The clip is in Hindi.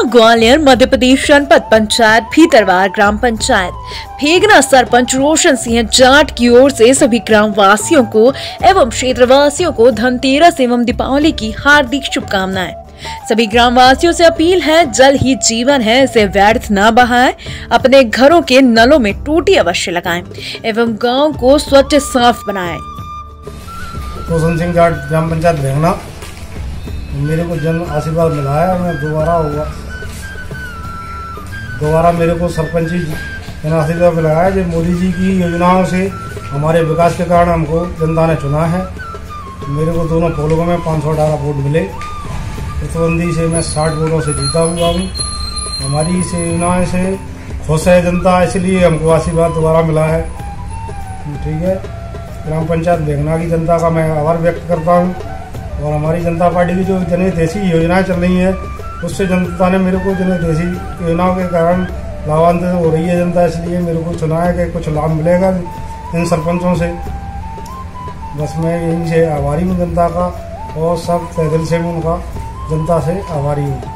ग्वालियर मध्य प्रदेश जनपद पंचायत भीतरवार ग्राम पंचायत फेगना सरपंच रोशन सिंह जाट की ओर से सभी ग्राम वासियों को एवं क्षेत्रवासियों को धनतेरस एवं दीपावली की हार्दिक शुभकामनाएं। सभी ग्राम वासियों से अपील है, जल ही जीवन है, इसे व्यर्थ न बहाएं। अपने घरों के नलों में टूटी अवश्य लगाएं एवं गांव को स्वच्छ साफ बनाएं। रोशन सिंह जाट ग्राम पंचायत भेगना, मेरे को जन आशीर्वाद मिला है। मैं दोबारा मेरे को सरपंच जी जन आशीर्वाद मिला है। जो मोदी जी की योजनाओं से हमारे विकास के कारण हमको जनता ने चुना है। मेरे को दोनों पोलों में 518 वोट मिले। प्रतिबंधी से मैं 60 वोटों से जीता हुआ हूँ। हमारी इस योजनाओं से खुश है जनता, इसलिए हमको आशीर्वाद दोबारा मिला है। ठीक है, ग्राम पंचायत भेगना की जनता का मैं आभार व्यक्त करता हूँ। और हमारी जनता पार्टी की जो जनहितैषी योजनाएं चल रही हैं, उससे जनता ने मेरे को जनहितैषी योजनाओं के कारण लाभान्वित हो रही है जनता, इसलिए मेरे को चुना है कि कुछ लाभ मिलेगा इन सरपंचों से। बस मैं यहीं से आभारी हूँ जनता का, और सब तहे दिल से मैं उनका जनता से आभारी हूँ।